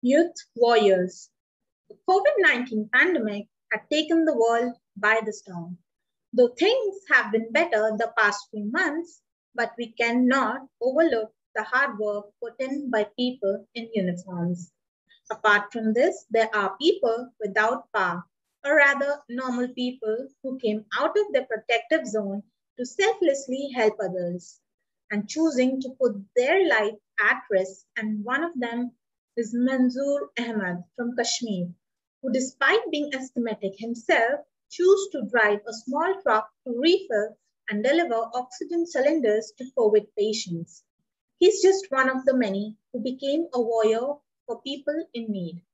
Youth warriors. The COVID-19 pandemic had taken the world by the storm. Though things have been better the past few months, but we cannot overlook the hard work put in by people in uniforms. Apart from this, there are people without power, or rather normal people who came out of their protective zone to selflessly help others and choosing to put their life at risk. And one of them is Manzoor Ahmad from Kashmir, who despite being asthmatic himself, chose to drive a small truck to refill and deliver oxygen cylinders to COVID patients. He's just one of the many who became a warrior for people in need.